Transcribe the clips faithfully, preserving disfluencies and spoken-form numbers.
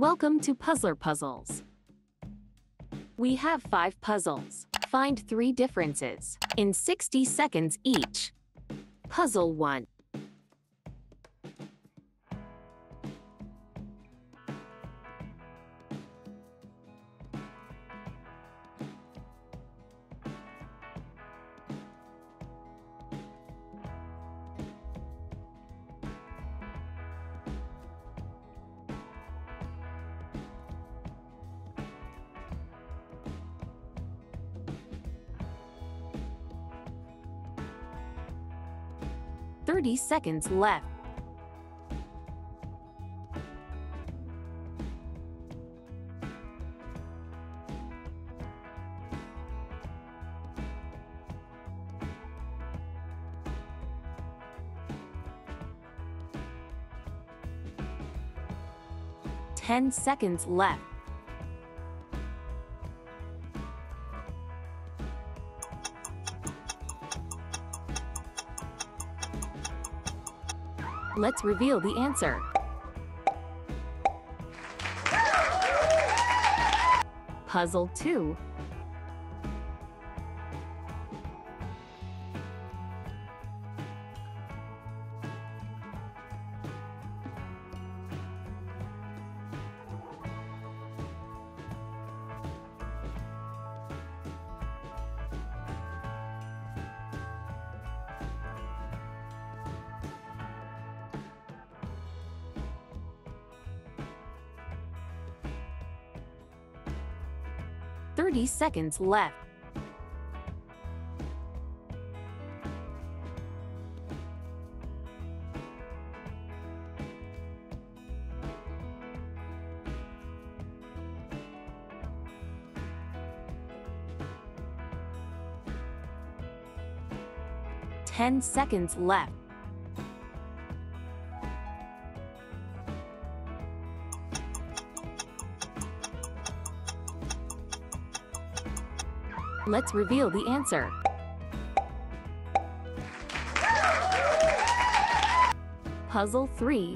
Welcome to Puzzler Puzzles. We have five puzzles. Find three differences in sixty seconds each. Puzzle one. thirty seconds left. ten seconds left. Let's reveal the answer. Puzzle two. thirty seconds left. ten seconds left. Let's reveal the answer. Puzzle three.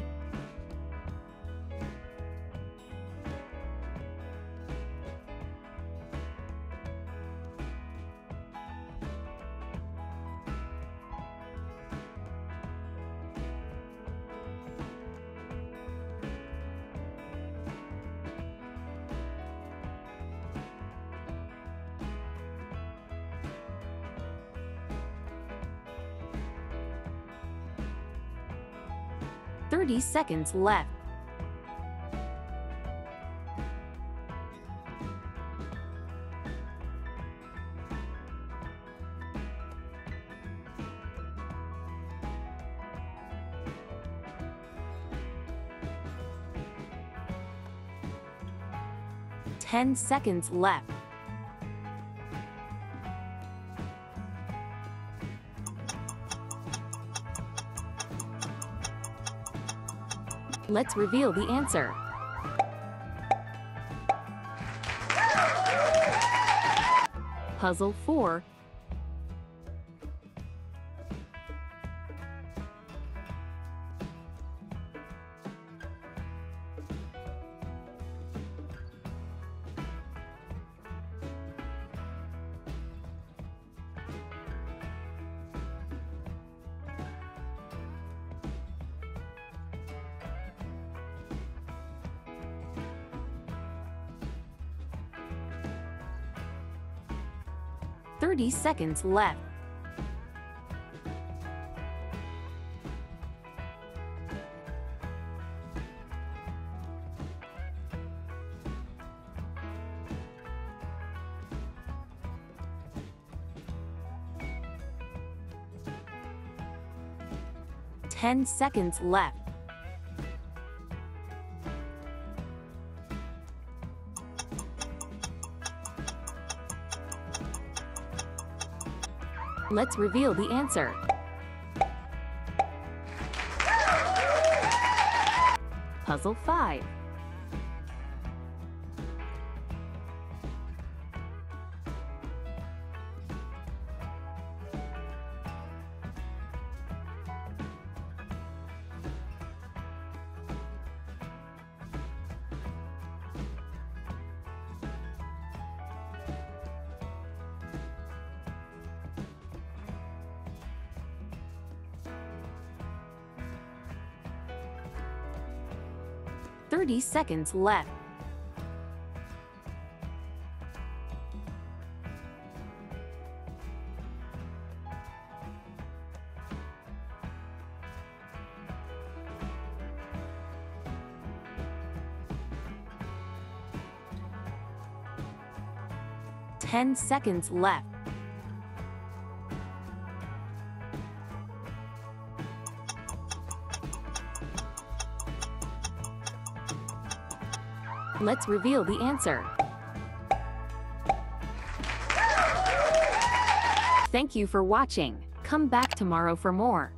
thirty seconds left. ten seconds left. Let's reveal the answer. Puzzle four. thirty seconds left. ten seconds left. Let's reveal the answer. Puzzle five. thirty seconds left. ten seconds left. Let's reveal the answer. Thank you for watching. Come back tomorrow for more.